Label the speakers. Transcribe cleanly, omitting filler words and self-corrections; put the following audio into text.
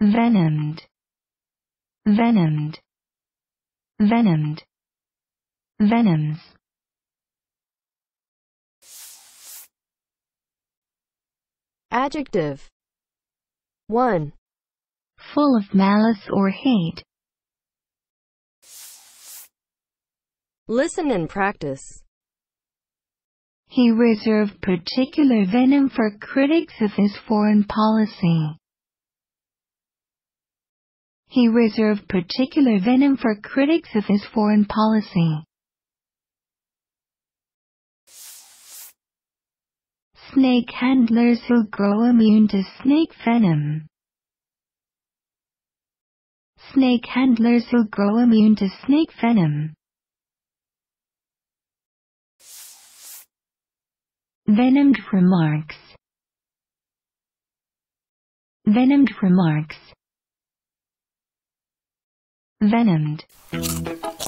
Speaker 1: Venomed, venomed, venomed, venoms.
Speaker 2: Adjective. 1.
Speaker 1: Full of malice or hate.
Speaker 2: Listen and practice.
Speaker 1: He reserved particular venom for critics of his foreign policy. He reserved particular venom for critics of his foreign policy. Snake handlers who grow immune to snake venom. Snake handlers who grow immune to snake venom. Venomed remarks. Venomed remarks. Venomed.